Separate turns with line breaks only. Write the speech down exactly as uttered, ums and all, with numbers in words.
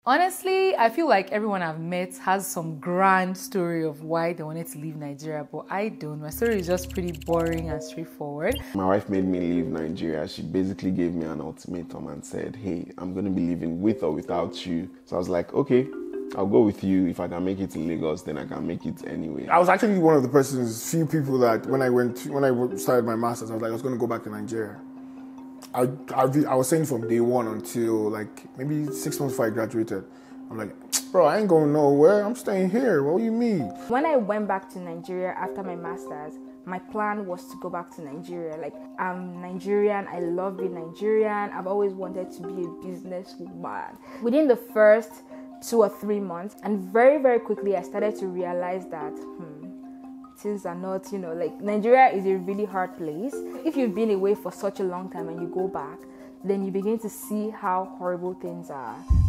Honestly, I feel like everyone I've met has some grand story of why they wanted to leave Nigeria, but I don't. My story is just pretty boring and straightforward.
My wife made me leave Nigeria. She basically gave me an ultimatum and said, hey, I'm going to be leaving with or without you. So I was like, okay, I'll go with you. If I can make it in Lagos, then I can make it anyway.
I was actually one of the persons, few people that when I went, to, when I started my master's, I was like, I was going to go back to Nigeria. I, I, I was saying from day one until like maybe six months before I graduated, I'm like, bro, I ain't going nowhere. I'm staying here. What do you mean?
When I went back to Nigeria after my master's, my plan was to go back to Nigeria. Like, I'm Nigerian. I love being Nigerian. I've always wanted to be a businesswoman. Within the first two or three months, and very, very quickly, I started to realize that, hmm, things are not, you know, like Nigeria is a really hard place. If you've been away for such a long time and you go back, then you begin to see how horrible things are.